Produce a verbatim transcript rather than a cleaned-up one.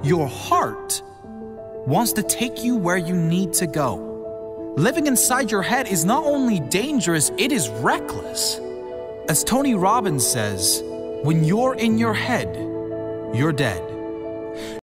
Your heart wants to take you where you need to go. Living inside your head is not only dangerous, it is reckless. As Tony Robbins says, when you're in your head, you're dead.